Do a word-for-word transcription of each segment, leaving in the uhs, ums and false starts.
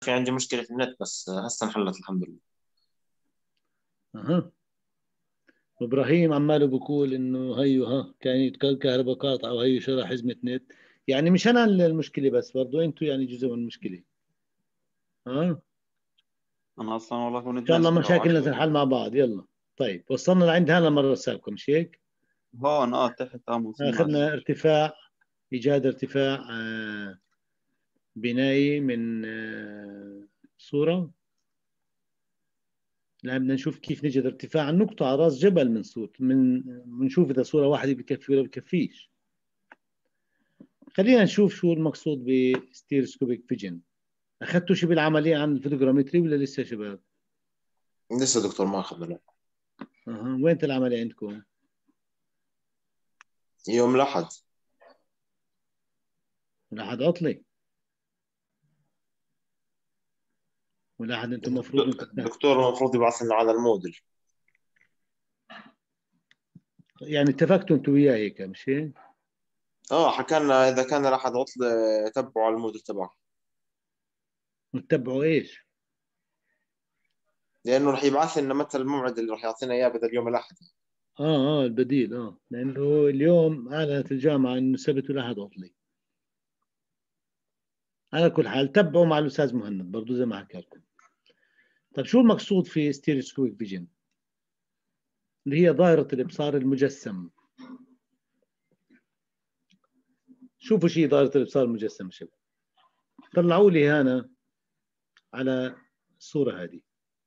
في عندي مشكلة في النت بس هسه انحلت الحمد لله. اها. ابراهيم عماله بقول انه هيو ها كانت الكهرباء قاطعه وهيو شرى حزمه نت. يعني مش انا اللي المشكله، بس برضو انتوا يعني جزء من المشكله. ها ان انا اصلا والله كنت شاء الله نازل له مشاكلنا عشرة. تنحل مع بعض. يلا طيب، وصلنا لعند هذا المره السابقه مش هيك؟ هون اه تحت اه ما اخذنا وصلناش. ارتفاع، ايجاد ارتفاع آه بنائي من آه صوره. الآن بدنا نشوف كيف نجد ارتفاع النقطة على رأس جبل من صورة من بنشوف إذا صورة واحدة بكفي ولا بكفيش. خلينا نشوف شو المقصود بستيرسكوبيك فيجن. أخذتوا شيء بالعملية عن الفوتوغرامتري ولا لسه شباب؟ لسه دكتور ما أخذنا لا. أها. وين العملية عندكم؟ يوم الأحد. الأحد عطلة والأحد أنتم المفروض أنتم الدكتور المفروض يبعث لنا على الموديل. يعني اتفقتوا أنتم وياه هيك مش هيك؟ اه حكى لنا إذا كان الأحد عطل تبعوا على الموديل تبعه. وتتبعوا إيش؟ لأنه رح يبعث لنا متى الموعد اللي رح يعطينا إياه بدل يوم الأحد. آه آه البديل. آه لأنه اليوم أعلنت الجامعة إنه السبت والأحد عطلة. على كل حال تبعوا مع الأستاذ مهند برضو زي ما حكى لكم. طيب شو المقصود في ستيرسكوبيك فيجن؟ اللي هي ظاهرة الإبصار المجسم. شوفوا شيء ظاهرة الإبصار المجسم شباب. طلعوا لي هنا على الصورة هذه.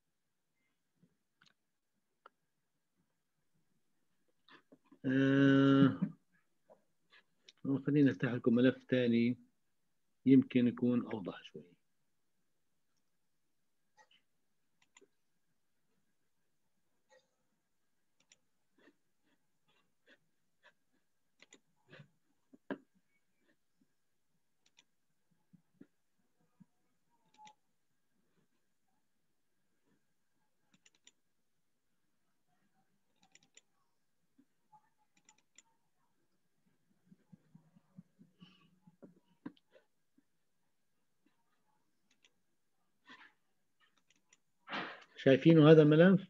آه خلينا نفتح لكم ملف ثاني يمكن يكون أوضح شوي. شايفينه هذا الملف؟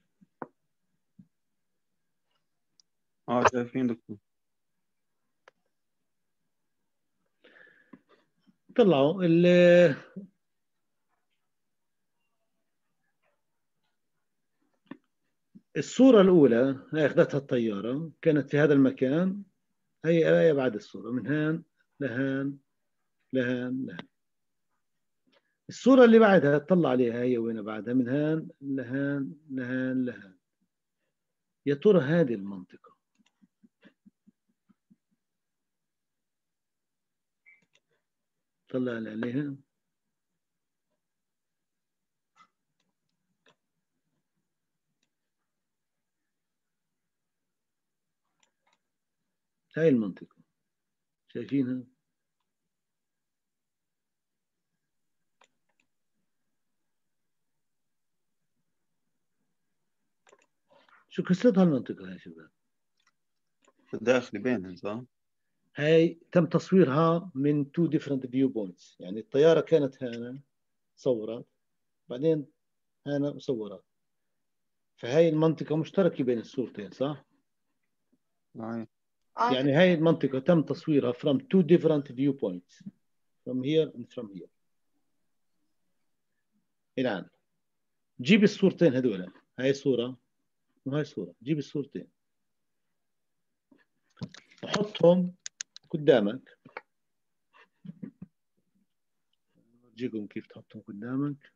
اه شايفين دكتور. طلعوا الصورة الأولى هي أخذتها الطيارة، كانت في هذا المكان. هي هي بعد الصورة من هان لهان لهان لهان. الصورة اللي بعدها تطلع عليها هي وين بعدها، من هان لهان لهان لهان. يا ترى هذه المنطقة طلع عليها. هاي المنطقة شايفينها؟ شو قصتها المنطقة يا شباب؟ الداخلي بينهم صح؟ هاي تم تصويرها من two different view points. يعني الطيارة كانت هنا صورت، بعدين هنا صورت. فهاي المنطقة مشتركة بين الصورتين صح؟ صحيح. يعني هاي المنطقة تم تصويرها from two different view points, from here and from here. الآن جيب الصورتين هذولا، هاي صورة وهاي صورة. جيب الصورتين وحطهم قدامك. أورجيكم كيف تحطهم قدامك.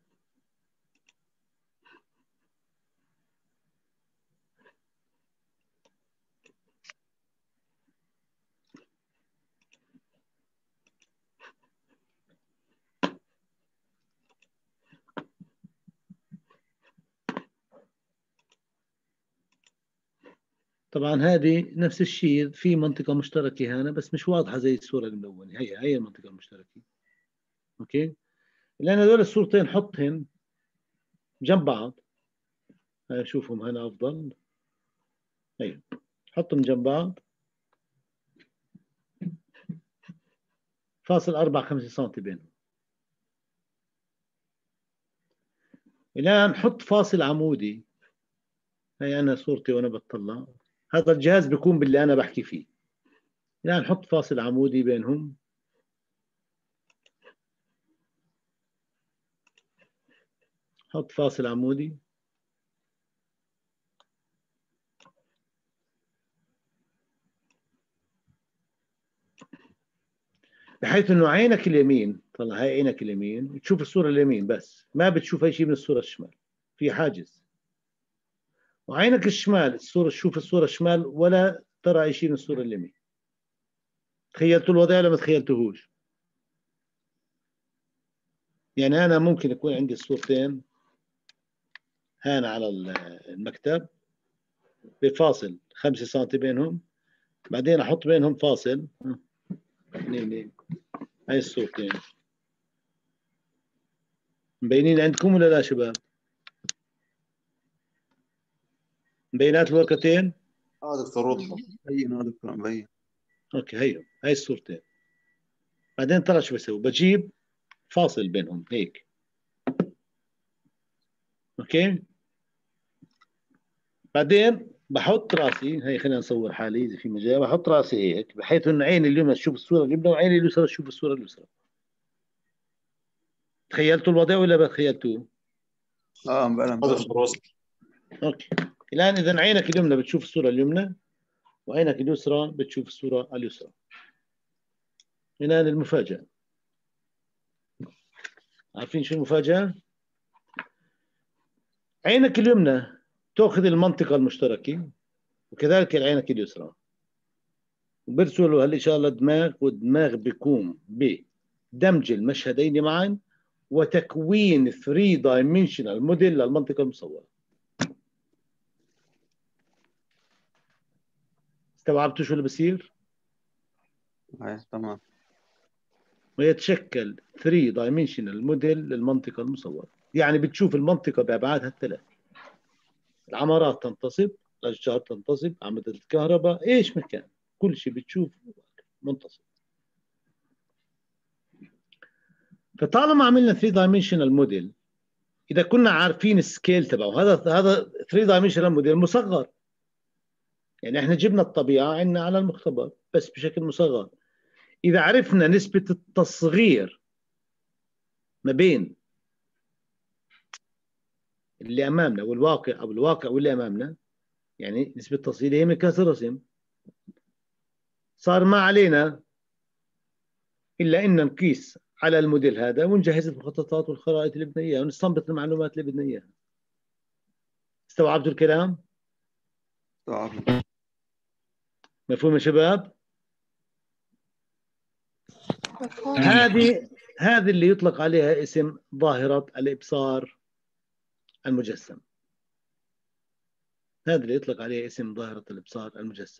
طبعا هذه نفس الشيء، في منطقة مشتركة هنا بس مش واضحة زي الصورة الملونة. هي هي المنطقة المشتركة. اوكي. لأن هذول الصورتين حطهم جنب بعض. هاي شوفهم هنا أفضل. أيوة حطهم جنب بعض. فاصل أربعة خمسة سنتي بينهم. الآن حط فاصل عمودي. هي أنا صورتي وأنا بطلع، هذا الجهاز بيكون باللي أنا بحكي فيه. الآن حط فاصل عمودي بينهم. حط فاصل عمودي. بحيث انه عينك اليمين، طلع هاي عينك اليمين تشوف الصورة اليمين بس، ما بتشوف اي شيء من الصورة الشمال، في حاجز. وعينك الشمال الصورة تشوف الصورة الشمال ولا ترى اي شيء من الصورة اليمين. تخيلتوا الوضع ولا ما تخيلتوهوش؟ يعني انا ممكن يكون عندي الصورتين هان على المكتب بفاصل خمسة سنتي بينهم، بعدين احط بينهم فاصل. هاي الصورتين مبينين عندكم ولا لا شباب؟ مبينات الورقتين؟ اه دكتور وضحوا. مبين اه دكتور مبين. اوكي هيو هاي الصورتين. بعدين ترى شو بسوي؟ بجيب فاصل بينهم هيك. اوكي. بعدين بحط راسي، هي خلينا نصور حالي اذا في مجال، بحط راسي هيك بحيث انه عيني اليمنى تشوف الصوره اليمنى وعيني اليسرى تشوف الصوره اليسرى. تخيلتوا الوضع ولا ما تخيلتوه؟ اه بلا اه بلا. دكتور وصل. اوكي. الان اذا عينك اليمنى بتشوف الصوره اليمنى وعينك اليسرى بتشوف الصوره اليسرى. الان المفاجاه. عارفين شو المفاجاه؟ عينك اليمنى تاخذ المنطقه المشتركه وكذلك عينك اليسرى، وبرسلوا هالإشارة للدماغ، والدماغ بيقوم بدمج المشهدين معا وتكوين ثري دايمنشنال موديل للمنطقة المصورة. استوعبتوا شو اللي بصير؟ ايه تمام. ويتشكل ثري دايمنشنال موديل للمنطقة المصورة، يعني بتشوف المنطقة بأبعادها الثلاث. العمارات تنتصب، الأشجار تنتصب، أعمدة الكهرباء، إيش مكان، كل شيء بتشوف منتصب. فطالما عملنا ثري دايمنشنال موديل، اذا كنا عارفين السكيل تبعه، هذا هذا ثري دايمنشنال موديل مصغر، يعني احنا جبنا الطبيعه عندنا على المختبر بس بشكل مصغر. اذا عرفنا نسبه التصغير ما بين اللي امامنا والواقع او الواقع واللي امامنا، يعني نسبه التصغير هي مقياس الرسم، صار ما علينا الا ان نقيس على الموديل هذا ونجهز المخططات والخرائط اللي بدنا اياها ونستنبط المعلومات اللي بدنا اياها. استوعبتوا الكلام؟ استوعبنا. مفهوم يا شباب؟ هذه هذه اللي يطلق عليها اسم ظاهرة الإبصار المجسم. هذا اللي يطلق عليه اسم ظاهرة الإبصار المجسم.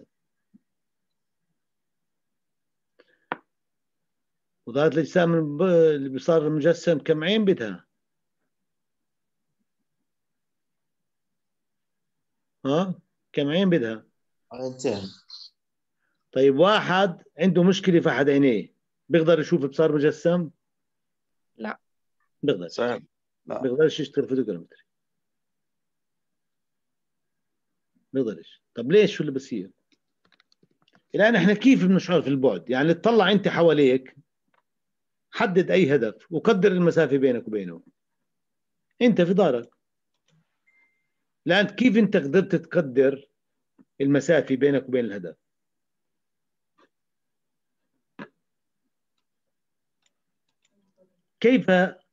وظاهرة الإجسام الإبصار المجسم كم عين بدها؟ ها؟ كم عين بدها؟ عينتين. طيب واحد عنده مشكلة في أحد عينيه بيقدر يشوف إبصار مجسم؟ لا. بيقدر. صعب. لا. بيقدرش يشتغل فوتوغرامتري. بيقدرش. طب ليش؟ شو اللي بصير؟ الآن احنا كيف بنشعر في البعد؟ يعني تطلع أنت حواليك، حدد أي هدف وقدر المسافة بينك وبينه. أنت في دارك. الآن كيف أنت قدرت تقدر المسافة بينك وبين الهدف؟ كيف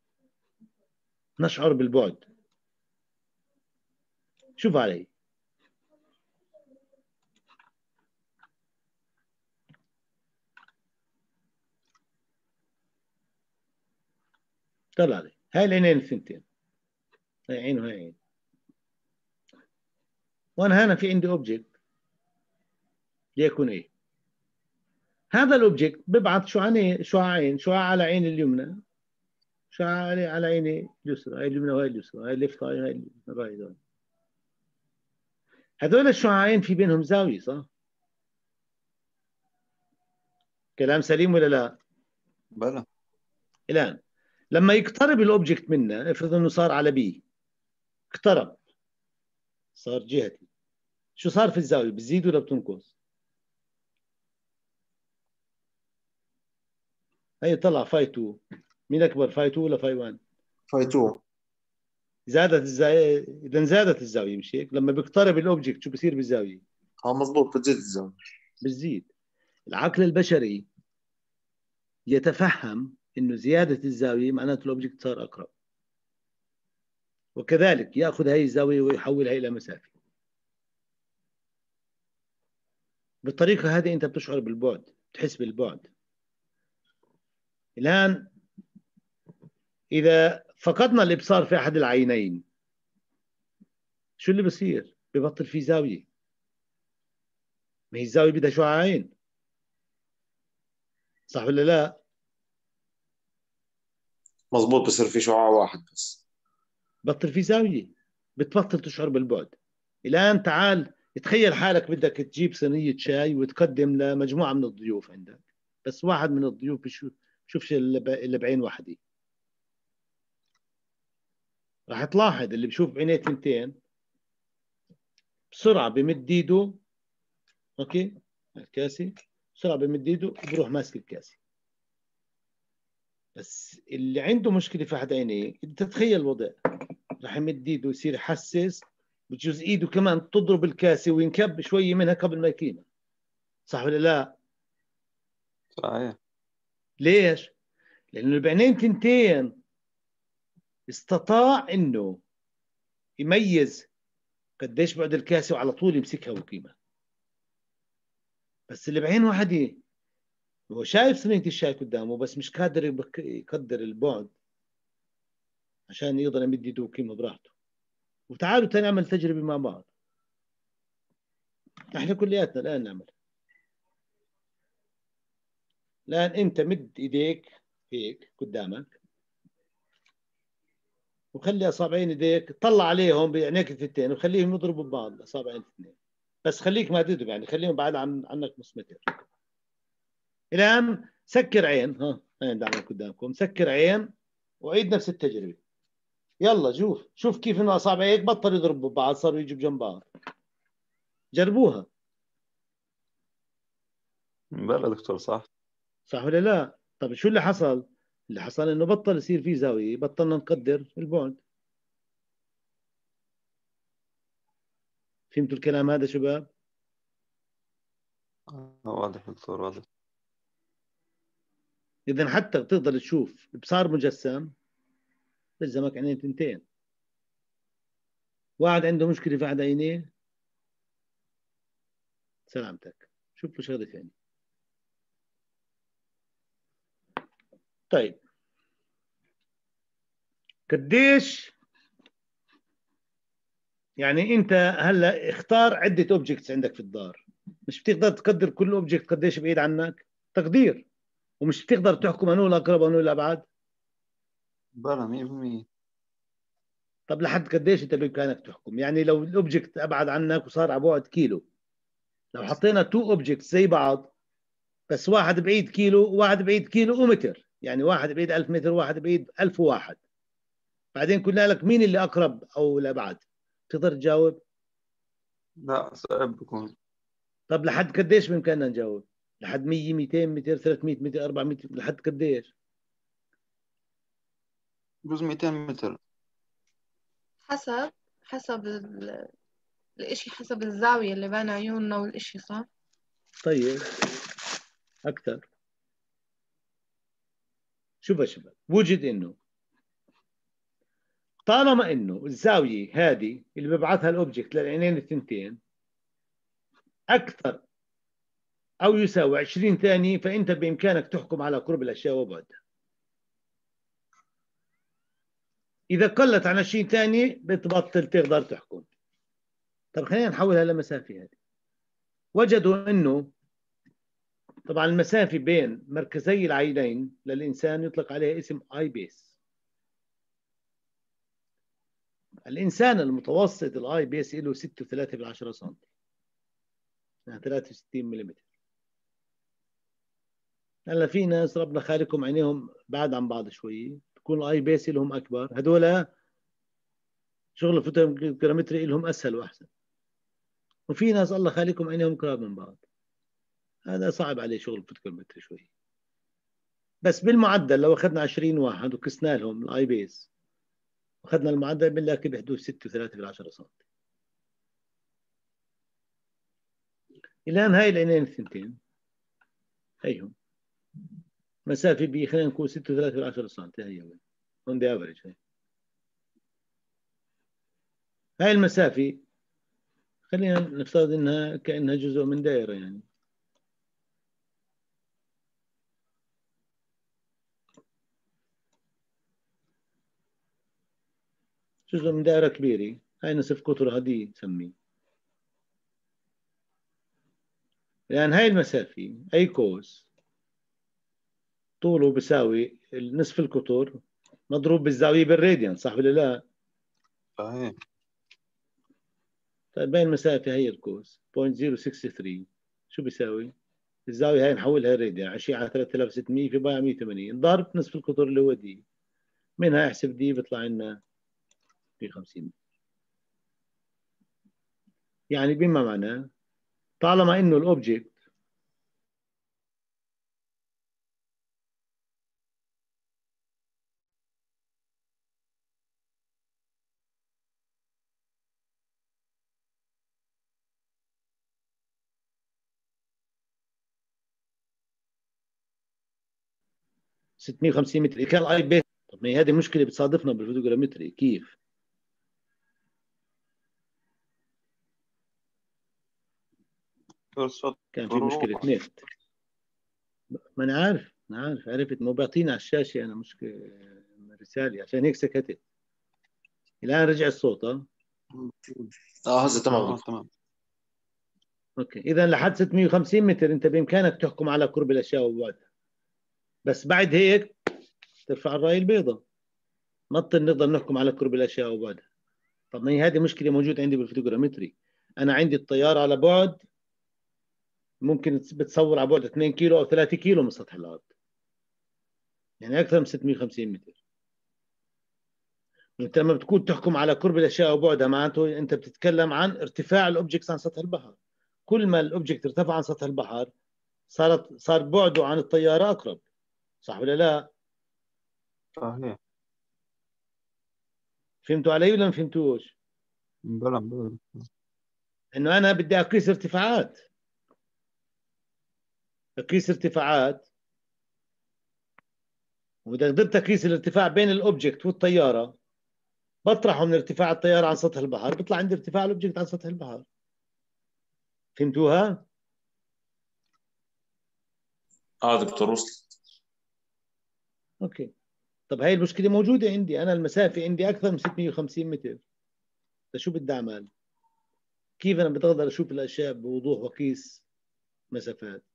نشعر بالبعد؟ شوف علي. طلع علي. هاي العينين الثنتين، هاي عين وهاي عين، وأنا هنا في عندي أوبجيكت ليكن إيه. هذا الأوبجيكت ببعث شعاعين شعاعين شعاع على عين اليمنى، شعاع على على عين اليسرى، هاي اليمنى وهاي اليسرى، هاي الليفت هاي هاي الرايت. هذول الشعاعين في بينهم زاوية، صح؟ كلام سليم ولا لا؟ بلا. الآن لما يقترب الأوبجيكت منا، افرض إنه صار على بي، اقترب صار جهتي، شو صار في الزاوية؟ بتزيد ولا بتنقص؟ هي طلع فاي اتنين، مين أكبر، فاي اتنين ولا فاي واحد؟ فاي اتنين. زادت الزاوية، إذا زادت الزاوية مش هيك؟ لما بيقترب الأوبجكت شو بصير بالزاوية؟ اه مضبوط، بتزيد الزاوية. بتزيد. العقل البشري يتفهم إنه زيادة الزاوية معناته الأوبجكت صار أقرب، وكذلك يأخذ هاي الزاوية ويحولها إلى مسافة. بالطريقة هذه أنت بتشعر بالبعد، تحس بالبعد. الآن إذا فقدنا الإبصار في أحد العينين شو اللي بصير؟ ببطل في زاوية، ما هي الزاوية بدها شعاع عين، صح ولا لا؟ مضبوط، بصير في شعاع واحد بس. بطل في زاوية، بتبطل تشعر بالبعد. الآن تعال تخيل حالك بدك تجيب صينية شاي وتقدم لمجموعة من الضيوف عندك، بس واحد من الضيوف بشوفش إلا بعين واحدة. راح تلاحظ اللي بشوف بعينيه تنتين بسرعة بمد ايده، اوكي، الكاسي بسرعة بمد ايده بروح ماسك الكاسي. بس اللي عنده مشكلة في أحد عينيه انت تتخيل الوضع، راح يمد ايده يصير يحسس، بجوز ايده كمان تضرب الكاسي وينكب شوية منها قبل ما يكينا، صح ولا لا؟ صحيح. ليش؟ لأنه بعينين تنتين استطاع إنه يميز قديش بعد الكاسة وعلى طول يمسكها ويقيمها. بس اللي بعين واحدة هو شايف صينية الشاي قدامه بس مش قادر يقدر البعد عشان يقدر يمد يده ويقيمها براحته. وتعالوا تنعمل تجربة مع بعض، احنا كلياتنا الآن نعمل. الآن أنت مد إيديك هيك قدامك وخلي أصابعين إيديك طلع عليهم بعينيك الثنتين وخليهم يضربوا ببعض أصابعين الاثنين، بس خليك ما تدب، يعني خليهم بعاد عن عنك نص متر. الآن سكر عين، ها عين دعمك قدامكم، سكر عين وعيد نفس التجربة. يلا شوف شوف كيف إنه أصابعيك بطل يضربوا ببعض، صاروا يجوا جنب بعض. جربوها. بلا دكتور صح. صح ولا لا؟ طب شو اللي حصل؟ اللي حصل إنه بطل يصير في زاوية، بطلنا نقدر البعد. فهمتوا الكلام هذا شباب؟ آه، واضح دكتور واضح. إذا حتى بتقدر تشوف بصار مجسم بلزمك عينين تنتين. واحد عنده مشكلة في أحد عينيه، سلامتك، شوف له شغلة ثانية. طيب قديش يعني انت هلا اختار عده اوبجكتس عندك في الدار، مش بتقدر تقدر كل اوبجكت قديش بعيد عنك تقدير، ومش بتقدر تحكم انه الاقرب وانه الابعد. بلا مية بالمية. طب لحد قديش انت بامكانك تحكم؟ يعني لو الاوبجكت ابعد عنك وصار على بعد كيلو، لو حطينا تو اوبجكتس زي بعض بس واحد بعيد كيلو وواحد بعيد كيلو ومتر، يعني واحد بعيد ألف متر وواحد بعيد ألف وواحد، بعدين قلنا لك مين اللي اقرب او الابعد، تقدر تجاوب؟ لا صعب بكون. طب لحد قديش بامكاننا نجاوب؟ لحد مية ميتين ميتين ثلاثمية ميتين أربعمية، لحد قديش؟ بجوز ميتين متر. حسب حسب ال... الإشي، حسب الزاوية اللي بين عيوننا والإشي، صح؟ طيب أكثر. شوف يا شباب، وجد إنه طالما إنه الزاوية هذه اللي ببعثها الأوبجكت للعينين الثنتين أكثر أو يساوي عشرين ثانية، فأنت بإمكانك تحكم على قرب الأشياء وبعدها. إذا قلت عن عشرين ثانية بتبطل تقدر تحكم. طب خلينا نحولها لمسافة. هذه وجدوا إنه طبعا المسافة بين مركزي العينين للإنسان يطلق عليها اسم آي بيس. الإنسان المتوسط الآي بيس له ستة وثلاثة بالعشرة سم، يعني ثلاثة وستين ملم. هلا في ناس ربنا خالقهم عينيهم بعد عن بعض شوي، تكون الآي بيس لهم أكبر، هذول شغل الفوتوغرامتري لهم اسهل واحسن، وفي ناس الله خاليكم عينيهم قراب من بعض، هذا صعب عليه شغل الفوتوغرامتري شوي. بس بالمعدل لو اخذنا عشرين واحد وقسنا لهم الاي بيس واخذنا المعدل بنلاقي بحدود ستة وثلاثة بالعشرة سم. الان هاي العينين الثنتين هيهم مسافه ب خلينا نقول ستة وثلاثة بالعشرة سم، هي اون ذا افريج. هاي المسافه خلينا نفترض انها كانها جزء من دائره، يعني جزء من دائره كبيره. هاي نصف قطرها دي نسميه. لان هاي المسافه اي قوس طوله بيساوي نصف القطر مضروب بالزاويه بالراديان، صح ولا لا؟ صحيح. طيب بين المسافه هي القوس صفر فاصلة صفر ستة ثلاثة شو بيساوي؟ الزاويه هاي نحولها راديان عشرين على ثلاثة آلاف وستمية في باع مية وثمانين ضرب نصف القطر اللي هو دي، منها احسب دي بيطلع لنا في خمسين. يعني بما معناه طالما انه الاوبجكت ستمية وخمسين متر كان اي بيس. طب ما هي هذه مشكله بتصادفنا بالفوتوغرامتري، كيف؟ كان في مشكله نت. ما انا عارف انا عارف عرفت، مو بيعطينا على الشاشه انا مشكله رساله عشان هيك سكتت. الان رجع الصوت. اه اه هسه تمام. آه تمام. اوكي، اذا لحد ستمية وخمسين متر انت بامكانك تحكم على قرب الاشياء وبعدها، بس بعد هيك ترفع الرايه البيضاء، ما نقدر نحكم على قرب الاشياء وبعدها. طب ما هي هذه مشكله موجوده عندي بالفوتوغرامتري. انا عندي الطياره على بعد ممكن بتصور على بعد اثنين كيلو او ثلاثة كيلو من سطح الارض، يعني اكثر من ستمية وخمسين متر. انت لما بتكون تحكم على قرب الاشياء وبعدها معناته انت بتتكلم عن ارتفاع الاوبجكت عن سطح البحر. كل ما الاوبجكت ارتفع عن سطح البحر صارت صار بعده عن الطياره اقرب، صح ولا لا؟ صحيح. فهمتوا علي ولا ما فهمتوش؟ بلا بلا. انه انا بدي اقيس ارتفاعات، اقيس ارتفاعات، واذا قدرت اقيس الارتفاع بين الاوبجكت والطياره بطرحه من ارتفاع الطياره عن سطح البحر بيطلع عندي ارتفاع الاوبجكت عن سطح البحر. فهمتوها؟ اه دكتور وصلت. اوكي. طب هاي المشكله موجوده عندي انا، المسافه عندي اكثر من ستمية وخمسين متر، فشو بدي اعمل؟ كيف انا بقدر اشوف الاشياء بوضوح واقيس مسافات؟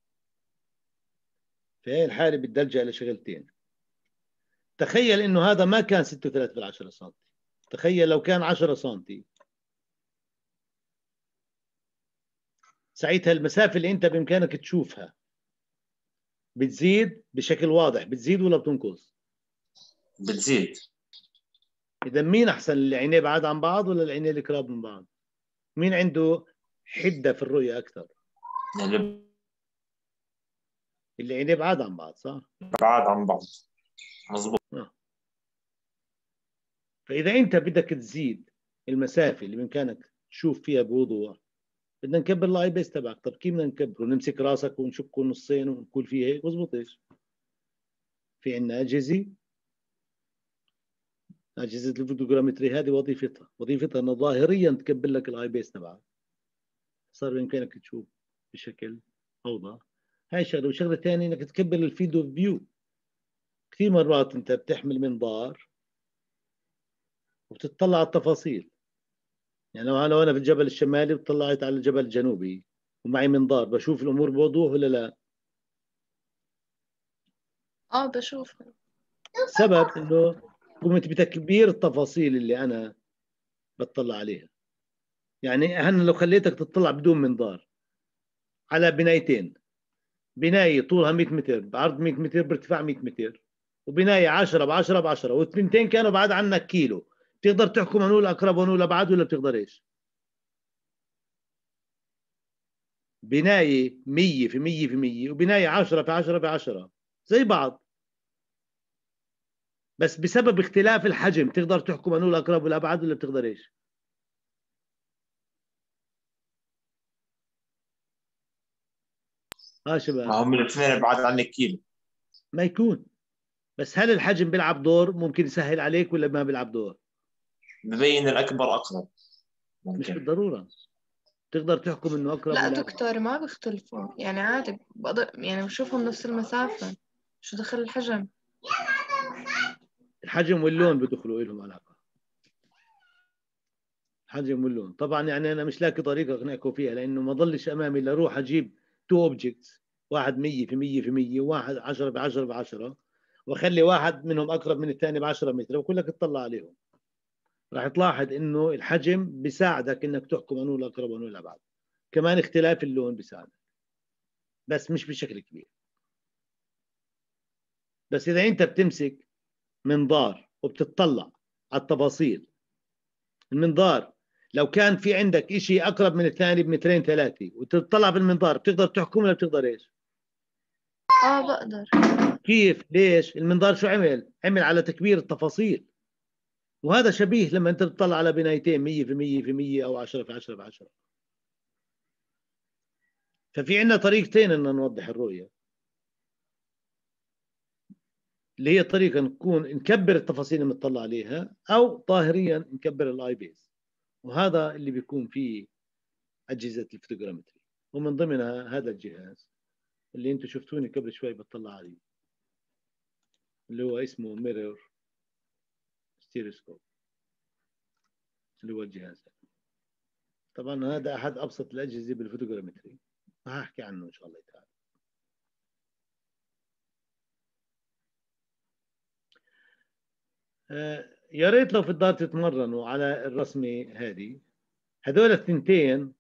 في هاي الحاله بدي الجا لشغلتين. تخيل انه هذا ما كان ستة وثلاثين بالعشرة سم، تخيل لو كان عشرة سم، ساعتها المسافه اللي انت بامكانك تشوفها بتزيد بشكل واضح، بتزيد ولا بتنقص؟ بتزيد. اذا مين احسن، اللي عينيه بعاد عن بعض ولا العينين اللي قراب من بعض؟ مين عنده حده في الرؤيه اكثر؟ اللي اللي عينيه بعاد عن بعض، صح؟ بعاد عن بعض مظبوط. آه. فاذا انت بدك تزيد المسافه اللي بامكانك تشوف فيها بوضوح بدنا نكبر الاي بيس تبعك. طب كيف بدنا نكبره؟ نمسك راسك ونشكه نصين ونقول فيه هيك؟ بزبط ايش؟ في عندنا اجهزه، اجهزه الفوتوغرامتري هذه وظيفتها وظيفتها انها ظاهريا تكبر لك الاي بيس تبعك، صار بامكانك تشوف بشكل اوضح. هاي شغله. وشغله ثانيه انك تكبر الفيلد اوف فيو. كثير مرات انت بتحمل منظار وبتطلع على التفاصيل، يعني لو انا في الجبل الشمالي وطلعت على الجبل الجنوبي ومعي منظار بشوف الامور بوضوح ولا لا؟ اه بشوف. سبب انه قمت بتكبير التفاصيل اللي انا بتطلع عليها. يعني انا لو خليتك تطلع بدون منظار على بنايتين، بنايه طولها مية متر بعرض مية متر بارتفاع مية متر، وبنايه عشرة ب عشرة ب عشرة، والثنتين كانوا بعاد عنك كيلو، بتقدر تحكم انه الاقرب وانه الابعد ولا بتقدرش؟ بناية مية في مية في مية وبناية عشرة في عشرة في عشرة زي بعض، بس بسبب اختلاف الحجم تقدر تحكم انه الاقرب والابعد ولا بتقدرش؟ ها شباب، ما هم الاثنين بعاد عنك كيلو. ما يكون، بس هل الحجم بيلعب دور؟ ممكن يسهل عليك ولا ما بيلعب دور؟ ببين الاكبر اقرب مش ممكن. بالضرورة، تقدر تحكم انه اقرب لا ولا ابعد. دكتور ما بيختلفوا يعني عادي بقدر يعني بشوفهم نفس المسافة، شو دخل الحجم؟ الحجم واللون بدخلوا لهم علاقة، الحجم واللون. طبعا يعني انا مش لاقي طريقة اقنعكم فيها، لانه ما ضلش امامي الا اروح اجيب تو اوبجكتس، واحد مية في مية في مية وواحد عشرة في عشرة في عشرة، واخلي واحد منهم اقرب من الثاني ب عشرة متر وكل لك تطلع عليهم، راح تلاحظ انه الحجم بيساعدك انك تحكم انه الاقرب وانه الابعد، كمان اختلاف اللون بيساعدك بس مش بشكل كبير. بس اذا انت بتمسك منظار وبتطلع على التفاصيل، المنظار لو كان في عندك إشي اقرب من الثاني بمترين ثلاثه وتطلع بالمنظار، بتقدر تحكم ولا بتقدر ايش؟ اه بقدر. كيف؟ ليش؟ المنظار شو عمل؟ عمل على تكبير التفاصيل، وهذا شبيه لما انت بتطلع على بنايتين مية في مية في مية او عشرة في عشرة في عشرة. ففي عندنا طريقتين ان نوضح الرؤيه، اللي هي طريقه نكون نكبر التفاصيل اللي بنطلع عليها، او ظاهريا نكبر الاي بيس، وهذا اللي بيكون فيه اجهزه الفوتوغرامتري، ومن ضمنها هذا الجهاز اللي انتم شفتوني قبل شوي بطلع عليه، اللي هو اسمه ميرور ستيريوسكوب، اللي هو الجهاز. طبعا هذا احد ابسط الاجهزه بالفوتوغرامتري، وهحكي عنه ان شاء الله تعالى. آه يا ريت لو في الدار تتمرنوا على الرسمه هذه. هذول الثنتين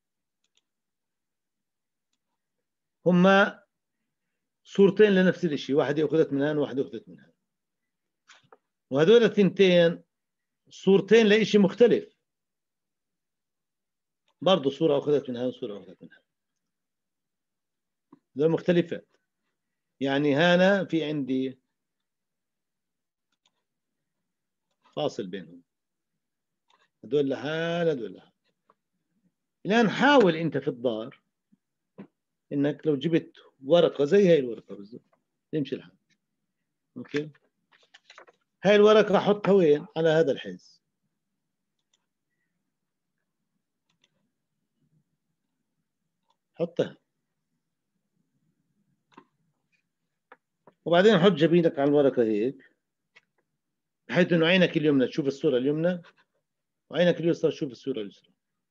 هما صورتين لنفس الشيء، واحده اخذت من هان وواحده اخذت من هان، وهذول الثنتين صورتين لشيء مختلف، برضه صوره اخذت من هان وصوره اخذت من هان، هذول مختلفات. يعني هنا في عندي فاصل بينهم، هذول لحال هذول لحال. الان حاول انت في الدار انك لو جبت ورقه زي هاي الورقه بالضبط تمشي الحال، اوكي؟ هاي الورقه حطها وين؟ على هذا الحيز، حطها، وبعدين حط جبينك على الورقه هيك، بحيث انه عينك اليمنى تشوف الصوره اليمنى وعينك اليسرى تشوف الصوره اليسرى،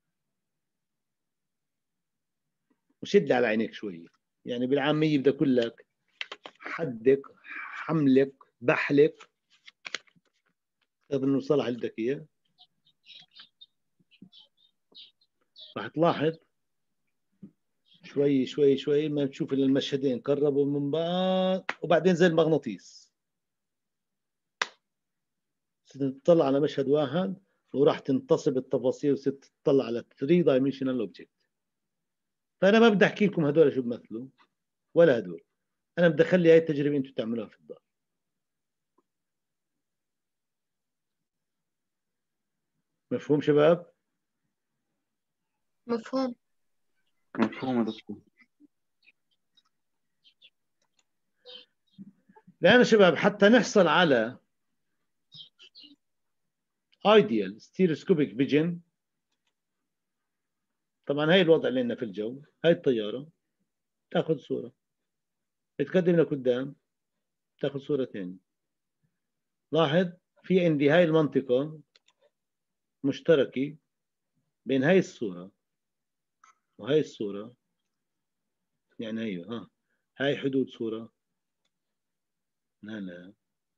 وشد على عينيك شويه. يعني بالعاميه بدي اقول لك حدك حملك بحلك، هذا المصطلح اللي بدك اياه. راح تلاحظ شوي شوي شوي ما تشوف الا المشهدين قربوا من بعض، وبعدين زي المغناطيس تطلع على مشهد واحد وراح تنتصب التفاصيل وصرت تطلع على ثري دايمنشنال اوبجكت. فانا ما بدي احكي لكم هذول شو بمثلوا ولا هذول، انا بدي اخلي هاي التجربه انتم تعملوها في الدار. مفهوم شباب؟ مفهوم. مفهوم يا دكتور. لأن شباب حتى نحصل على ideal stereoscopic vision، طبعا هاي الوضع اللي لنا في الجو، هاي الطيارة تاخذ صورة تتقدم لقدام تاخذ صورة ثانية. لاحظ في عندي هاي المنطقة مشتركة بين هاي الصورة وهاي الصورة، يعني ايوه ها هاي حدود صورة، لا لا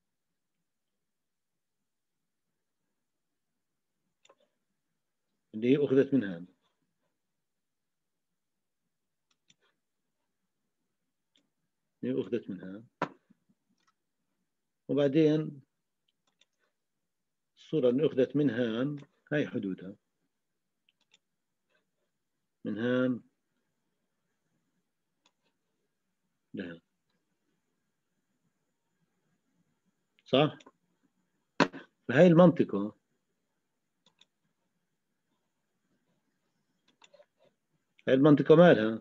اللي هي أخذت من هذا، اللي هي أخذت من هذا، وبعدين الصورة اللي أخذت من هان هاي حدودها من هان لهان، صح؟ فهي المنطقة هاي المنطقة مالها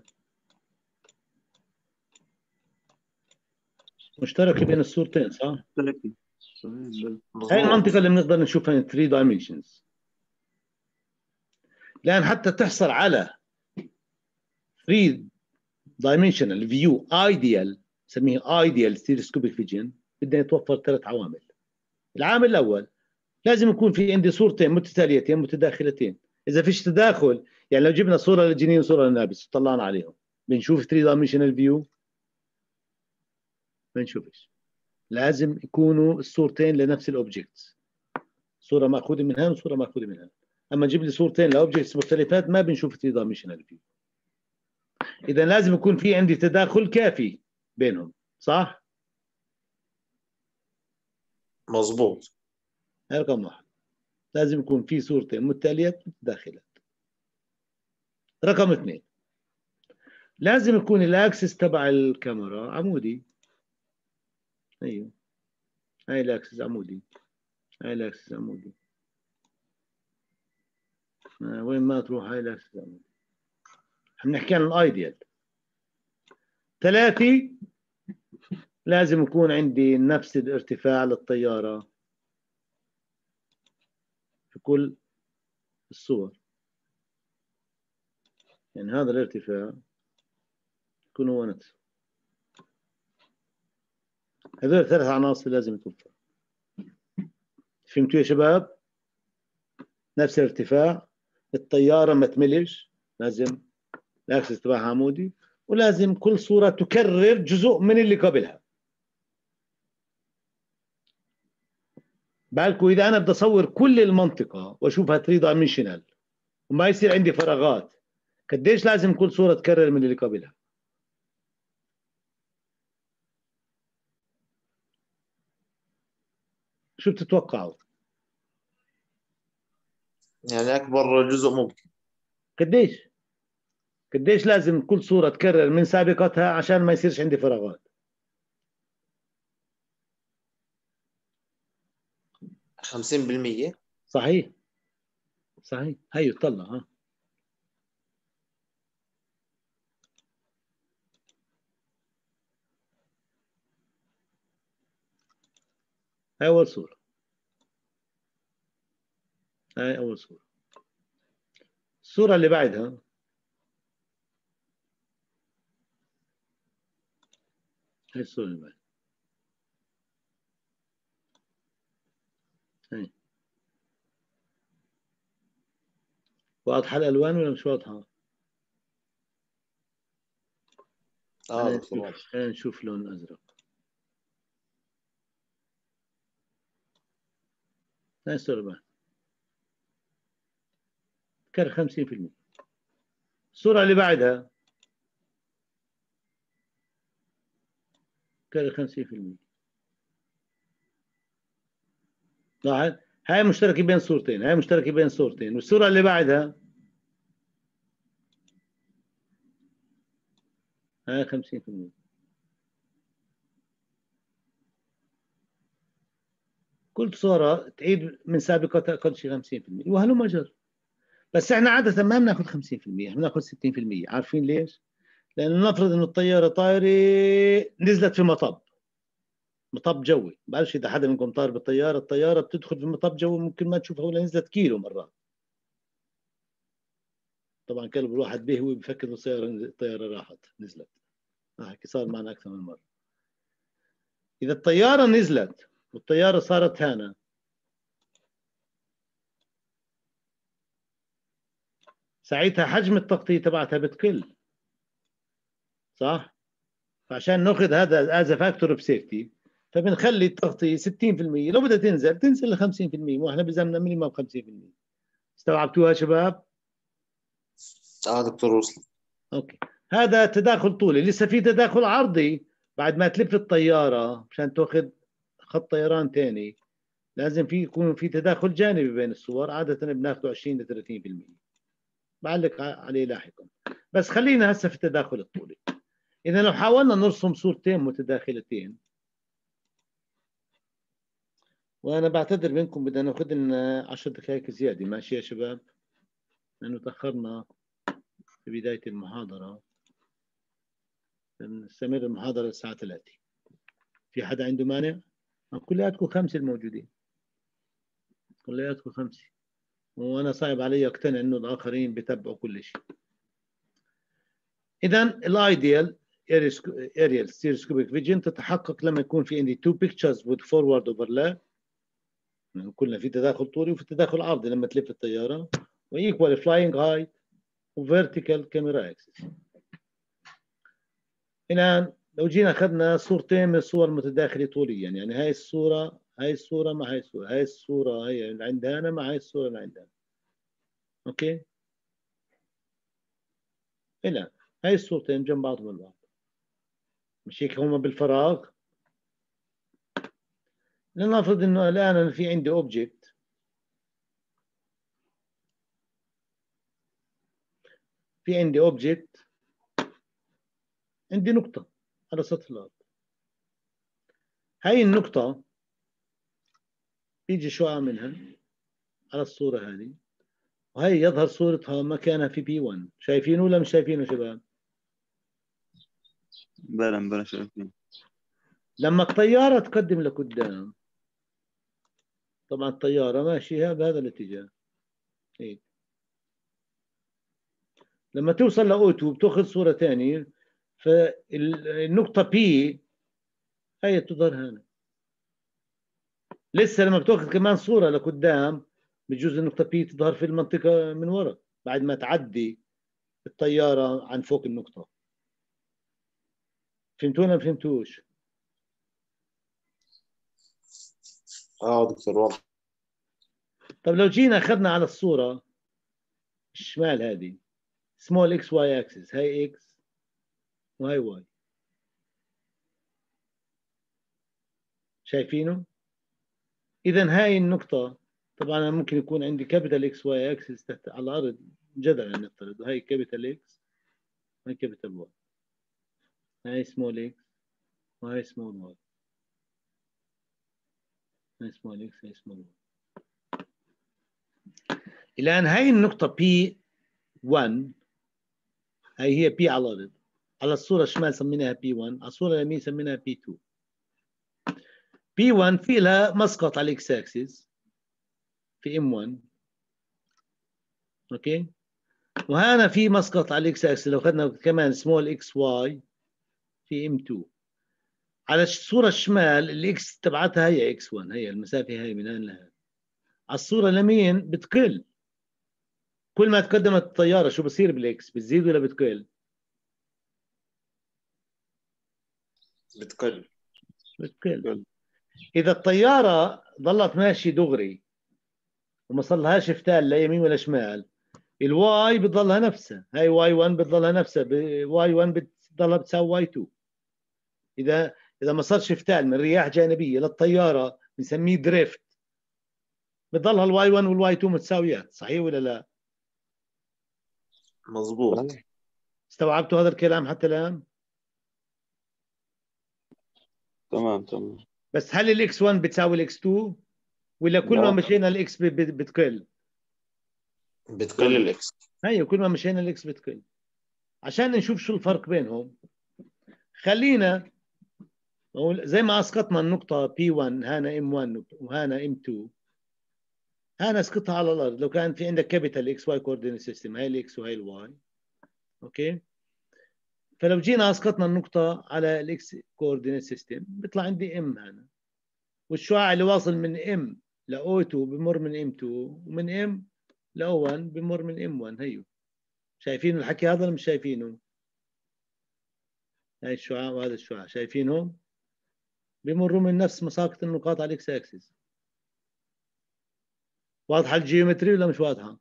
مشتركة بين الصورتين، صح؟ ثلاثة. هاي المنطقة مظبوط. اللي بنقدر نشوفها in three dimensions. لأن حتى تحصل على three dimensional view ideal نسميه ideal stereoscopic vision بدنا يتوفر ثلاث عوامل. العامل الأول لازم يكون في عندي صورتين متتاليتين متداخلتين. إذا فيش تداخل يعني لو جبنا صورة للجنين وصورة للنابس وطلعنا عليهم بنشوف three dimensional view؟ ما بنشوفش. لازم يكونوا الصورتين لنفس الأوبجكتس، صورة مأخوذة من هون وصورة مأخوذة من هون. أما جيب لي صورتين لأوبجكتس مختلفات ما بنشوف three dimensional view. إذا لازم يكون في عندي تداخل كافي بينهم، صح؟ مظبوط. هاي رقم واحد، لازم يكون في صورتين متتاليات متداخلات. رقم اثنين لازم يكون الاكسس تبع الكاميرا عمودي. ايوه هاي الاكسس عمودي، هاي الاكسس عمودي. آه وين ما تروح هاي الاكسس عمودي. بنحكي عن الايديال. ثلاثة لازم يكون عندي نفس الارتفاع للطيارة في كل الصور، يعني هذا الارتفاع يكون هو نفسه. هذول ثلاث عناصر لازم يتوفر. فهمتوا يا شباب؟ نفس الارتفاع، الطيارة ما تملش، لازم الاكسس تبعها عمودي، ولازم كل صورة تكرر جزء من اللي قبلها. بالكم إذا أنا بدي أصور كل المنطقة وأشوفها ثري دايمنشنال وما يصير عندي فراغات، قديش لازم كل صورة تكرر من اللي قبلها؟ شو بتتوقعوا؟ يعني أكبر جزء ممكن. قديش؟ قديش لازم كل صورة تكرر من سابقتها عشان ما يصيرش عندي فراغات؟ خمسين بالمية. صحيح صحيح. هيو طلع ها هاي أول صورة، هاي أول صورة. الصورة اللي بعدها هاي الصورة اللي بعدها. هاي واضحة الألوان ولا مش واضحة؟ اه خلينا دكتور واضح. نشوف خلينا نشوف لون أزرق. هاي الصورة اللي بعدها كر خمسين بالمية. الصورة اللي بعدها كر خمسين بالمية. لاحظ هاي مشتركة بين صورتين، هاي مشتركة بين صورتين، والصورة اللي بعدها هاي خمسين بالمية. كل صورة تعيد من سابقتها أقل شيء خمسين بالمية وهلم جر. بس احنا عادة ما بناخذ خمسين بالمية، احنا بناخذ ستين بالمية. عارفين ليش؟ لأنه نفرض إنه الطيارة طايرة نزلت في مطب، مطب جوي. بعرفش إذا حدا منكم طار بالطيارة، الطيارة بتدخل في مطب جوي ممكن ما تشوفها ولا نزلت كيلو مرات. طبعا كلب الواحد به هو بفكر الطيارة الطيارة راحت نزلت. هيك صار معنا أكثر من مرة. إذا الطيارة نزلت والطيارة صارت هنا، ساعتها حجم التغطية تبعتها بتقل، صح؟ فعشان ناخذ هذا از فاكتور اوف سيفتي فبنخلي التغطية ستين بالمية. لو بدها تنزل تنزل ل خمسين بالمية، واحنا بزمنا مينيمم خمسين بالمية. استوعبتوها شباب؟ اه دكتور وصل. اوكي، هذا تداخل طولي. لسه في تداخل عرضي بعد ما تلف الطيارة مشان تاخذ خط طيران ثاني. لازم في يكون في تداخل جانبي بين الصور، عادة بناخده عشرين ل ثلاثين بالمئة، بعلق عليه لاحقا. بس خلينا هسه في التداخل الطولي. إذا لو حاولنا نرسم صورتين متداخلتين، وأنا بعتذر منكم بدنا ناخذ لنا عشر دقائق زيادة، ماشي يا شباب؟ لأنه تأخرنا في بداية المحاضرة، نستمر المحاضرة الساعة ثلاثة. في حدا عنده مانع؟ كلياتكم خمسة الموجودين، كلياتكم خمسة، وأنا صعب علي أقتنع إنه الآخرين بتابعوا كل شيء. إذا الأيديال aerial stereoscopic vision تتحقق لما يكون في عندي two pictures with forward overlap، كلنا في تداخل طولي وفي تداخل عرضي لما تلف الطيارة، و equal flying height و vertical camera axis. الآن لو جينا أخذنا صورتين من الصور المتداخلة طوليا، يعني هاي الصورة هاي الصورة مع هاي الصورة، هاي الصورة هي اللي عندها أنا مع هاي الصورة اللي عندها. أوكي؟ الآن هاي الصورتين جنب بعضهم البعض، مش هيك هما بالفراغ؟ لنفرض إنه الآن أنا في عندي أوبجكت، في عندي أوبجكت، عندي نقطة على سطح الأرض. هاي النقطة بيجي شعاع منها على الصورة هذه، وهي يظهر صورتها مكانها في بي واحد. شايفينه ولا مش شايفينه شباب؟ بلا بلا شايفين. لما الطيارة تقدم لقدام، طبعا الطيارة ماشية بهذا الاتجاه هيك، لما توصل لأو اثنين بتاخذ صورة ثانية، فالنقطة بي هي تظهر هنا. لسه لما بتاخذ كمان صورة لقدام بجوز النقطة بي تظهر في المنطقة من وراء بعد ما تعدي الطيارة عن فوق النقطة. فهمتونا ما فهمتوش؟ اه دكتور واضح. طب لو جينا اخذنا على الصورة الشمال هذه سمول اكس واي اكسس، هاي اكس وهاي واي، شايفينه؟ اذا هاي النقطة طبعا أنا ممكن يكون عندي كابيتال اكس واي اكسس تحت على الارض جدلا نفترض، هاي كابيتال اكس وهي كابيتال واي، هاي سمول اكس وهاي سمول واي، هاي سمول اكس هاي سمول واي. الان هاي النقطة بي واحد، هاي هي بي على الارض، على الصورة الشمال سميناها بي واحد، على الصورة اليمين سميناها بي اثنين. بي واحد في لها مسقط على الاكس اكسس في ام واحد، اوكي، وهنا في مسقط على الاكس اكسس لو اخذنا كمان سمول اكس واي في ام اثنين. على الصورة الشمال الاكس تبعتها هي اكس واحد، هي المسافة هي من هنا لهنا. على الصورة اليمين بتقل، كل ما تقدمت الطيارة شو بصير بالاكس؟ بتزيد ولا بتقل؟ بتقل. بتقل. إذا الطيارة ظلت ماشي دغري وما صلهاش فتال لا يمين ولا شمال، الواي بتضلها نفسها، هاي واي واحد بتضلها نفسها، واي واحد بتضلها بتساوي واي اثنين. إذا إذا ما صارش فتال من رياح جانبية للطيارة بنسميه دريفت، بتضلها الواي واحد والواي اثنين متساويات، صحيح ولا لا؟ مظبوط. استوعبتوا هذا الكلام حتى الآن؟ تمام تمام. بس هل الاكس واحد بتساوي الاكس اثنين ولا كل ما لا. مشينا الاكس بتقل؟ بتقل الاكس. هي كل ما مشينا الاكس بتقل. عشان نشوف شو الفرق بينهم خلينا زي ما اسقطنا النقطة بي واحد هنا ام واحد وهنا ام اثنين، هنا اسقطها على الارض. لو كان في عندك كابيتال اكس واي كوردينيت سيستم، هاي الاكس وهي الواي، اوكي، فلو جينا اسقطنا النقطة على الاكس كوردينيت سيستم بيطلع عندي ام هنا، والشعاع اللي واصل من ام ل او اثنين بمر من ام اثنين، ومن ام ل او واحد بمر من ام واحد. هيو شايفين الحكي هذا ولا مش شايفينه؟ هاي الشعاع وهذا الشعاع شايفينهم؟ بمروا من نفس مساقط النقاط على الاكس اكسس. واضحة الجيومتري ولا مش واضحة؟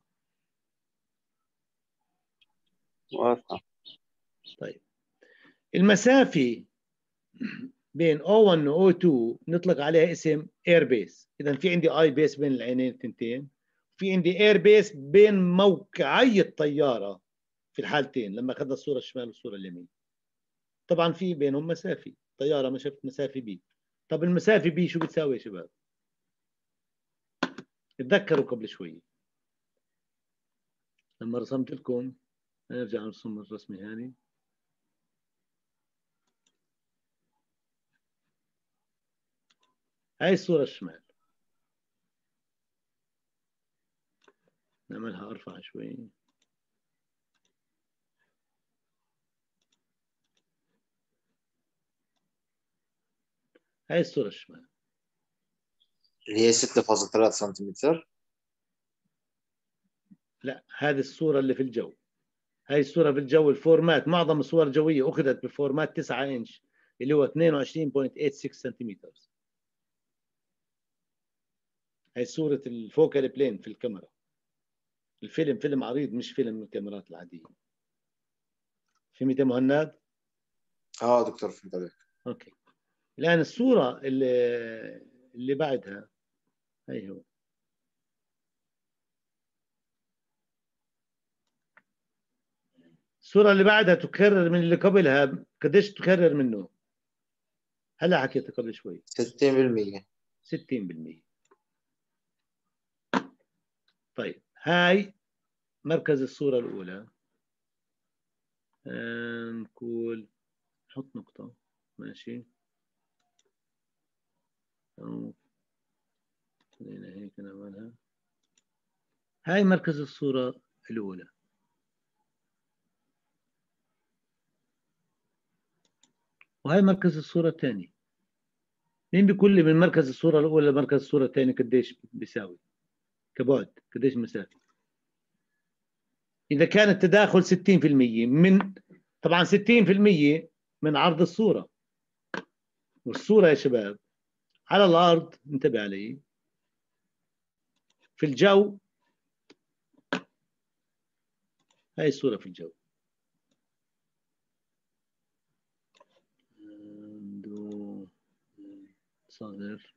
واضحة. طيب المسافة بين أو واحد و أو اثنين نطلق عليها اسم اير بيس. اذا في عندي اي بيس بين العينين الثنتين، في عندي اير بيس بين موقعي الطياره في الحالتين لما اخذنا الصوره الشمال والصوره اليمين. طبعا في بينهم مسافه، الطياره ما شفت مسافه بي. طب المسافه بي شو بتساوي يا شباب؟ تذكروا قبل شوي لما رسمت لكم، نرجع نرسم الرسمه هذه. هاي الصورة الشمال، نعملها أرفع شوي. هاي الصورة الشمال اللي هي ستة فاصلة ثلاثة سنتيمتر. لا، هذه الصورة اللي في الجو. هاي الصورة في الجو، الفورمات معظم الصور الجوية أخذت بفورمات تسعة إنش اللي هو اثنين وعشرين فاصلة ستة وثمانين سنتيمتر. هاي صورة الفوكال بلين في الكاميرا. الفيلم فيلم عريض مش فيلم الكاميرات العادية. فهمت يا مهند؟ اه دكتور فهمت عليك. اوكي. الآن الصورة اللي اللي بعدها هي هو. الصورة اللي بعدها تكرر من اللي قبلها. قديش تكرر منه؟ هلا حكيت قبل شوي. ستين بالمية. ستين بالمية. طيب هاي مركز الصورة الأولى. نقول نحط نقطة، ماشي. أو خلينا هيك نعملها. هاي مركز الصورة الأولى. وهي مركز الصورة الثانية. مين بيقول لي من مركز الصورة الأولى لمركز الصورة الثانية قديش بيساوي؟ كبعد قديش المسافة؟ إذا كان التداخل ستين بالمية من، طبعا ستين بالمية من عرض الصورة. والصورة يا شباب على الأرض، انتبه علي، في الجو. هاي الصورة في الجو. صغر.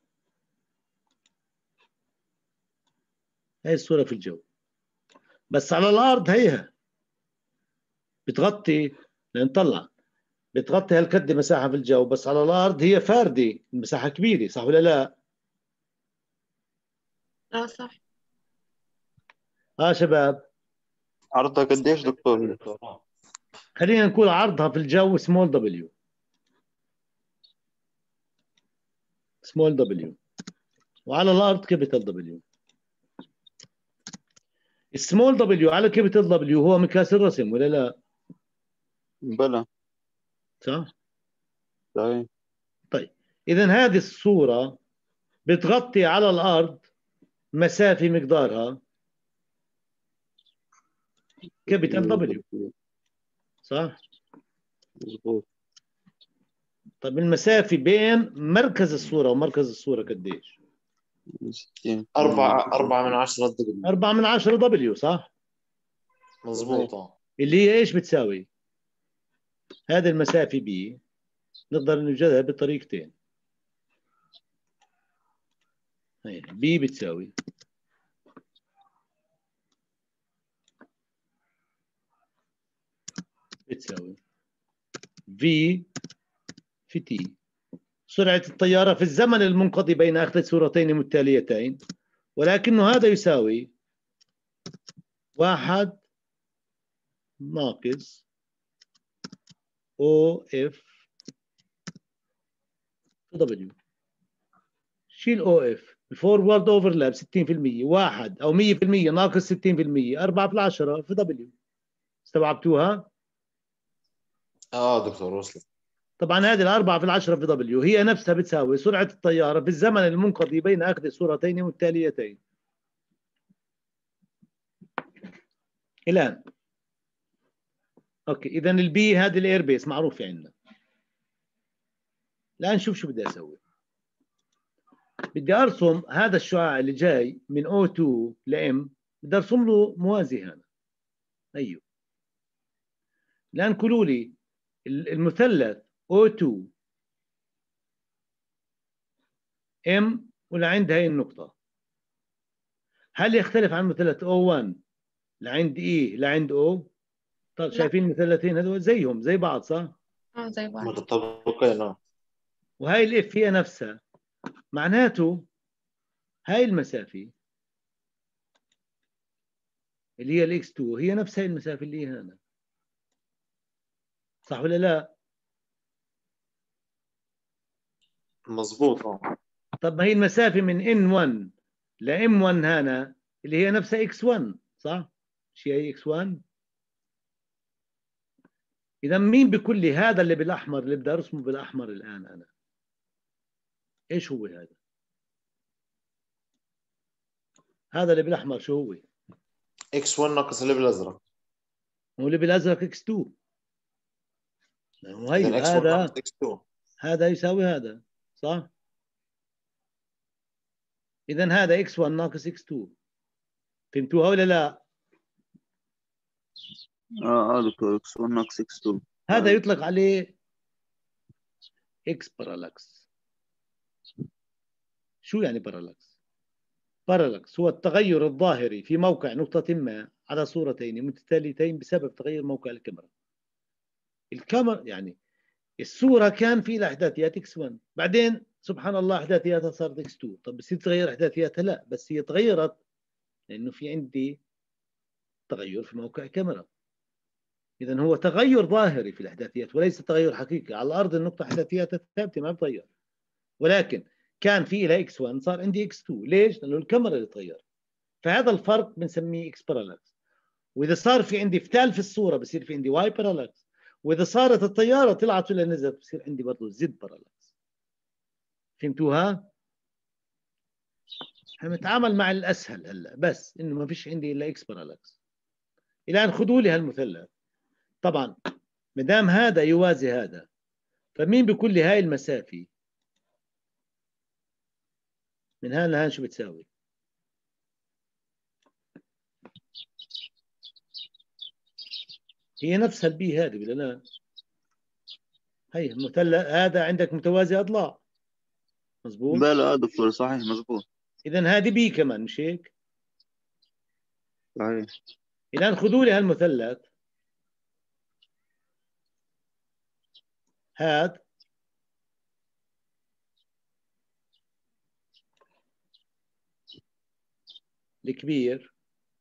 هاي الصورة في الجو. بس على الأرض هيها بتغطي، لنطلع بتغطي هالقد مساحة في الجو، بس على الأرض هي فاردة، المساحة كبيرة، صح ولا لا؟ لا صح. اه شباب، عرضها قديش دكتور؟ خلينا نقول عرضها في الجو سمول دبليو. سمول دبليو. وعلى الأرض كابيتال دبليو. السمول دبليو على كابيتال دبليو هو مقياس الرسم ولا لا؟ بلى. صح؟ صحيح. طيب إذا هذه الصورة بتغطي على الأرض مسافة مقدارها كابيتال دبليو، صح؟ مظبوط. طيب المسافة بين مركز الصورة ومركز الصورة قديش؟ ستين. أربعة أربعة من عشرة دبليو. أربعة من عشرة دبليو، صح؟ مظبوطة. اللي هي إيش بتساوي؟ هذه المسافة بي نقدر نوجدها بطريقتين. هي بي بتساوي بتساوي في في تي، سرعة الطيارة في الزمن المنقضي بين أخذ صورتين متتاليتين، ولكنه هذا يساوي واحد ناقص او اف دبليو. شيل او اف، الفورورد اوفرلاب ستين بالمية، واحد او مية بالمية ناقص ستين بالمية، أربعة في العشرة في دبليو. استوعبتوها؟ اه دكتور وصلت. طبعا هذه الأربعة في العشرة في دبليو هي نفسها بتساوي سرعة الطيارة في الزمن المنقضي بين أخذ صورتين متتاليتين. الآن اوكي، اذا البي هذه الاير بيس معروفه عندنا. الان شوف شو بدي اسوي. بدي ارسم هذا الشعاع اللي جاي من او اثنين لام، بدي ارسم له موازي هنا. ايوه. الان قولوا لي المثلث او اثنين ام ولعند هاي النقطة. هل يختلف عن مثلث او واحد لعند اي لعند او؟ طيب لا. شايفين المثلثين هذول زيهم زي بعض صح؟ اه زي بعض. متطابقين اه. وهاي الاف هي نفسها، معناته هاي المسافة اللي هي الاكس اثنين هي نفس هاي المسافة اللي هي هنا، صح ولا لا؟ مظبوط اه. طب ما هي المسافة من ان واحد ل ام واحد هنا اللي هي نفسها اكس واحد صح؟ مش هي اكس واحد؟ إذا مين بيقول لي هذا اللي بالأحمر اللي بدي أرسمه بالأحمر الآن أنا؟ إيش هو هذا؟ هذا اللي بالأحمر شو هو؟ اكس واحد ناقص اللي بالازرق. هو اللي بالأزرق إكس اثنين. اذا هي اكس واحد ناقص هذا اكس اثنين. هذا يساوي هذا صح؟ إذا هذا إكس واحد ناقص إكس اثنين. فهمتوها ولا لا؟ اه اه دكتور اكس واحد ناقص اكس اتنين. هذا آه. يطلق عليه إكس بارالاكس. شو يعني بارالاكس؟ بارالاكس هو التغير الظاهري في موقع نقطة ما على صورتين متتاليتين بسبب تغير موقع الكاميرا. الكاميرا يعني الصورة كان في لها إحداثيات إكس واحد، بعدين سبحان الله إحداثياتها صارت إكس اثنين. طب بس تغير إحداثياتها؟ لا، بس هي تغيرت لأنه في عندي تغير في موقع كاميرا. إذا هو تغير ظاهري في الإحداثيات وليس تغير حقيقي. على الأرض النقطة إحداثياتها ثابتة ما بتغير، ولكن كان في لها إكس واحد صار عندي إكس اثنين. ليش؟ لأنه الكاميرا اللي تغير. فهذا الفرق بنسميه إكس بارالاكس. وإذا صار في عندي فتال في الصورة بصير في عندي واي بارالاكس، وإذا صارت الطيارة طلعت ولا نزلت بصير عندي برضه زد بارالاكس. فهمتوها؟ هنتعامل مع الاسهل هلا، بس انه ما فيش عندي الا اكس بارالاكس. الان خذوا لي هالمثلث. طبعا ما دام هذا يوازي هذا، فمين بيقول لي هاي المسافه من هان لهان شو بتساوي؟ هي نفسها البي هذه ولا لا؟ هي المثلث هذا عندك متوازي اضلاع مزبوط؟ بلا اه دكتور صحيح مظبوط. اذا هذه بي كمان مش هيك؟ صحيح. الان خذوا لي هالمثلث هاد الكبير،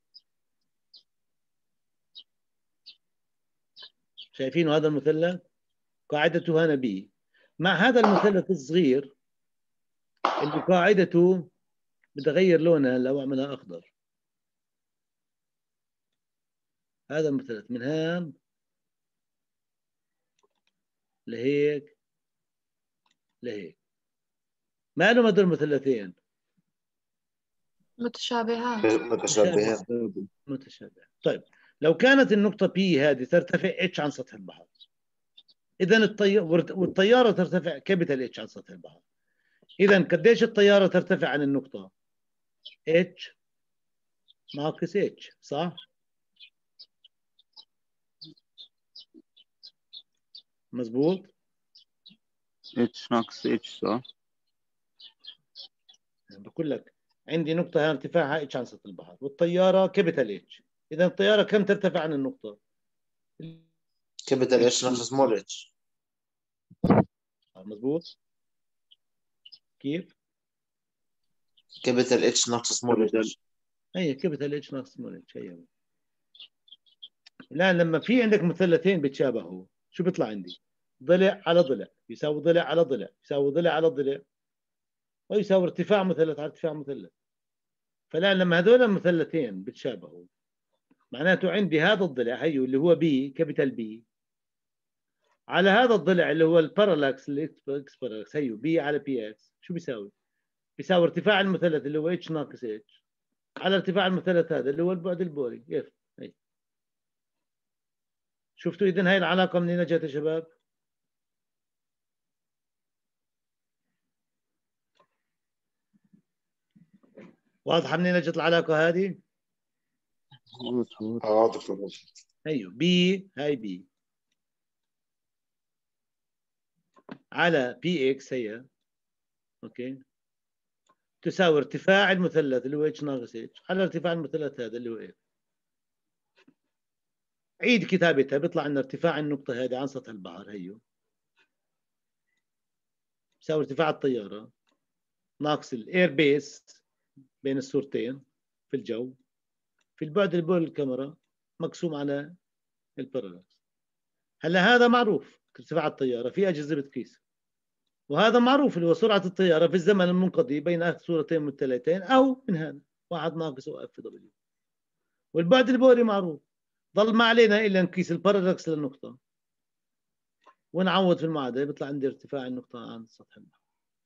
شايفينه هذا المثلث قاعدته هنا بي، مع هذا المثلث الصغير اللي قاعدته بدي اغير لونها لو اعملها اخضر. هذا المثلث من هان لهيك لهيك، ما لهم هدول المثلثين متشابهات. متشابهين. متشابه. طيب لو كانت النقطة بي هذه ترتفع اتش عن سطح البحر، إذا الطي... والطيارة ترتفع كابيتال اتش عن سطح البحر، إذا قديش الطيارة ترتفع عن النقطة؟ اتش ناقص اتش صح؟ مزبوط؟ اتش ناقص اتش صح؟ يعني بقول لك عندي نقطة هنا ارتفاعها اتش عن سطح البحر والطيارة كابيتال اتش، إذا الطيارة كم ترتفع عن النقطة؟ كابيتال اتش ناقص سمول اتش. مزبوط؟ كيف؟ كابيتال اتش ناقص سمول اتش. هي كابيتال اتش ناقص سمول اتش. هي الآن لما في عندك مثلثين بيتشابهوا شو بيطلع عندي؟ ضلع على ضلع يساوي ضلع على ضلع يساوي ضلع على ضلع ويساوي ارتفاع مثلث على ارتفاع مثلث. فالآن لما هذول المثلثين بيتشابهوا معناته عندي هذا الضلع هيو اللي هو بي كابيتال بي على هذا الضلع اللي هو البارالاكس الاكس بارالاكس هيو بي على بي اكس شو بيساوي؟ بيساوي ارتفاع المثلث اللي هو اتش ناقص اتش على ارتفاع المثلث هذا اللي هو البعد البوري اف. هي شفتوا اذا هاي العلاقه منين اجت يا شباب؟ واضحه منين اجت العلاقه هذه؟ اه دكتور. ايوه بي هاي بي على بي اكس هي اوكي تساوي ارتفاع المثلث اللي هو اتش ناقص اتش على ارتفاع المثلث هذا اللي هو اف. عيد كتابتها بيطلع لنا ارتفاع النقطة هذه عن سطح البحر هيو يساوي ارتفاع الطيارة ناقص الاير بيس بين الصورتين في الجو في البعد اللي بول الكاميرا مقسوم على البارالكس. هلا هذا معروف ارتفاع الطيارة في أجهزة بتقيس، وهذا معروف اللي هو سرعة الطيارة في الزمن المنقضي بين صورتين متتاليتين أو من هذا واحد ناقص او اف دبليو. والبعد البوري معروف، ضل ما علينا إلا نقيس البارالكس للنقطة ونعوض في المعادلة بيطلع عندي ارتفاع النقطة عن سطح البحر.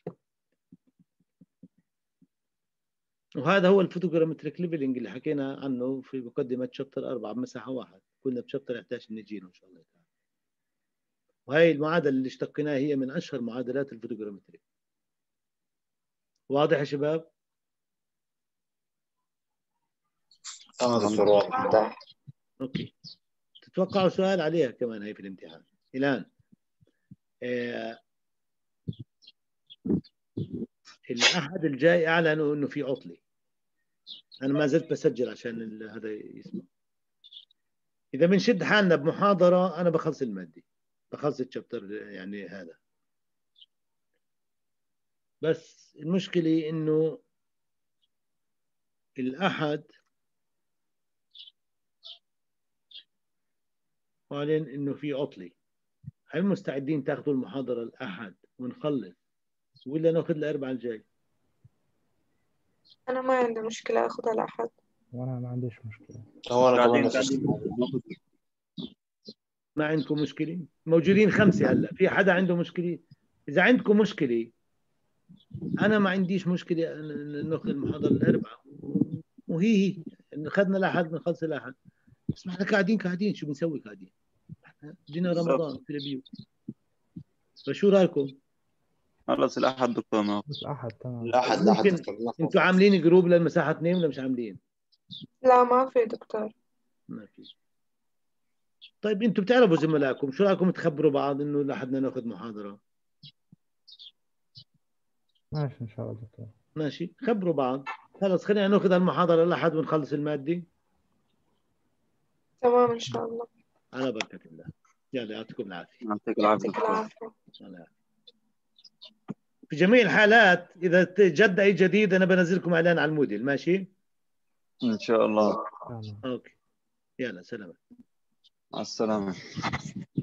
وهذا هو الفوتوغرامتريك ليفلنج اللي حكينا عنه في مقدمة شابتر أربعة بمساحة واحد، كنا بشابتر إحدى عشر نجي له إن شاء الله تعالى. وهي المعادلة اللي اشتقناها هي من أشهر معادلات الفوتوغرامتريك. واضح يا شباب؟ اه دكتور واضح. أوكي. تتوقعوا سؤال عليها كمان هي في الامتحان. الآن آه الأحد الجاي أعلنوا إنه في عطلة. أنا ما زلت بسجل عشان هذا يسمع. إذا بنشد حالنا بمحاضرة أنا بخلص المادة، بخلص الشابتر يعني هذا. بس المشكلة إنه الأحد قالين إنه في عطلة. هل مستعدين تاخذوا المحاضرة الأحد ونخلص ولا ناخذ الأربعاء الجاي؟ أنا ما عندي مشكلة أخذها الأحد. وانا ما عنديش مشكلة. هو انا كمان قاعدين نفس الشيء. قاعدين ما عندكم مشكلة؟ موجودين خمسة هلا، في حدا عنده مشكلة؟ إذا عندكم مشكلة أنا ما عنديش مشكلة ناخذ المحاضرة الأربعاء وهي هي أخذنا الأحد بنخلص الأحد. بس احنا قاعدين قاعدين شو بنسوي قاعدين؟ جينا رمضان في البيوت. فشو رايكم؟ خلص الأحد دكتور ما بس احد تمام. الأحد الأحد ممكن دكتور. انتوا عاملين جروب للمساحة اثنين ولا مش عاملين؟ لا ما في دكتور. ما في. طيب انتوا بتعرفوا زملائكم، شو رايكم تخبروا بعض انه لحدنا ناخذ محاضرة؟ ماشي ان شاء الله دكتور. ماشي، خبروا بعض. خلص خلينا ناخذ المحاضرة الأحد ونخلص المادة. تمام إن شاء الله. على بركة الله. يلا يعطيكم العافية. يعطيك العافية يعطيك دكتور. العافية. في جميع الحالات إذا جد أي جديد أنا بنزلكم إعلان على الموديل. ماشي؟ إن شاء الله. تمام. أوكي. يلا سلام. مع السلامة.